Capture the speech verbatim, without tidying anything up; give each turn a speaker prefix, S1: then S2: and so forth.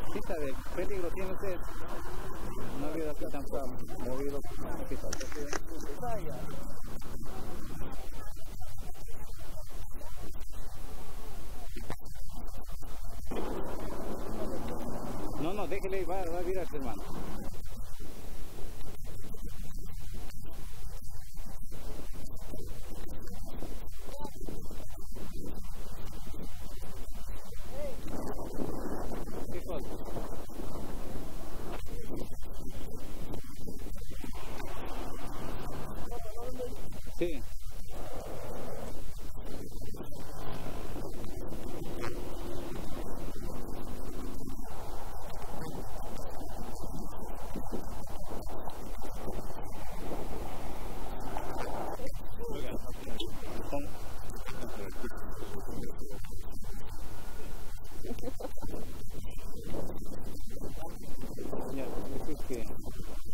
S1: pista de peligro tiene usted. No ha habido aquí tampoco movido. No, no, déjele, va, va a virarse, hermano. ¿Qué cosa? Sí. Ya, es que